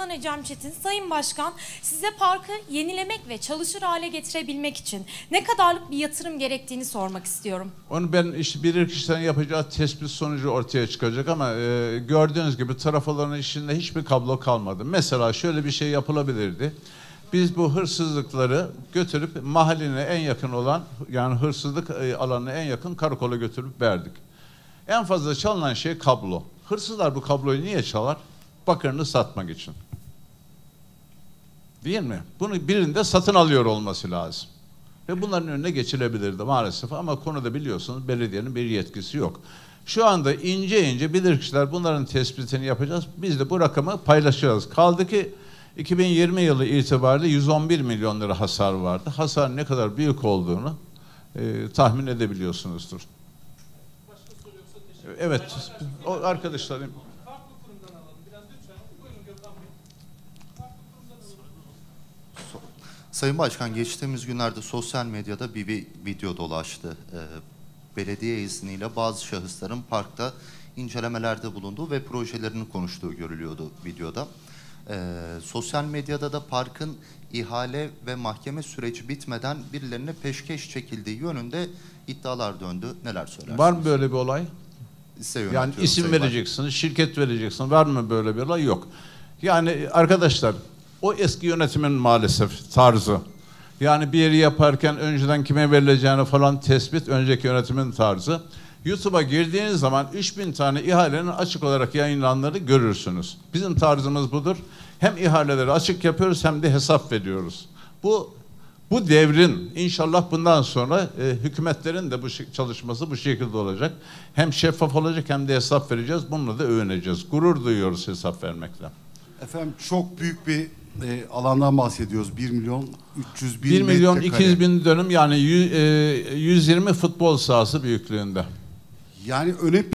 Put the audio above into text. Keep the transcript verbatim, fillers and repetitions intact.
Başkan Ecem Çetin. Sayın Başkan, size parkı yenilemek ve çalışır hale getirebilmek için ne kadarlık bir yatırım gerektiğini sormak istiyorum. Onu ben işte bilir kişiden yapacağı tespit sonucu ortaya çıkacak ama e, gördüğünüz gibi trafoların içinde hiçbir kablo kalmadı. Mesela şöyle bir şey yapılabilirdi. Biz bu hırsızlıkları götürüp mahalline en yakın olan, yani hırsızlık alanına en yakın karakola götürüp verdik. En fazla çalınan şey kablo. Hırsızlar bu kabloyu niye çalar? Bakırını satmak için. Değil mi? Bunu birinde satın alıyor olması lazım. Ve bunların önüne geçilebilirdi maalesef ama konuda biliyorsunuz belediyenin bir yetkisi yok. Şu anda ince ince bilirkişiler bunların tespitini yapacağız. Biz de bu rakamı paylaşacağız. Kaldı ki iki bin yirmi yılı itibariyle yüz on bir milyon lira hasar vardı. Hasar ne kadar büyük olduğunu e, tahmin edebiliyorsunuzdur. Evet, o arkadaşlarım. Sayın Başkan, geçtiğimiz günlerde sosyal medyada bir, bir video dolaştı. Ee, belediye izniyle bazı şahısların parkta incelemelerde bulunduğu ve projelerini konuştuğu görülüyordu videoda. Ee, sosyal medyada da parkın ihale ve mahkeme süreci bitmeden birilerine peşkeş çekildiği yönünde iddialar döndü. Neler söylersiniz? Var mı böyle bir olay? Yani isim Sayın vereceksiniz, Başkan. Şirket vereceksin. Var mı böyle bir olay? Yok. Yani arkadaşlar, o eski yönetimin maalesef tarzı. Yani bir yeri yaparken önceden kime verileceğini falan tespit, önceki yönetimin tarzı. YouTube'a girdiğiniz zaman üç bin tane ihalenin açık olarak yayınlananları görürsünüz. Bizim tarzımız budur. Hem ihaleleri açık yapıyoruz hem de hesap veriyoruz. Bu bu devrin inşallah bundan sonra e, hükümetlerin de bu çalışması bu şekilde olacak. Hem şeffaf olacak hem de hesap vereceğiz. Bununla da övüneceğiz. Gurur duyuyoruz hesap vermekle. Efendim çok büyük bir e, alandan bahsediyoruz. bir milyon üç yüz bin bir milyon metrekare. iki yüz bin dönüm, yani yüz yirmi futbol sahası büyüklüğünde. Yani önemli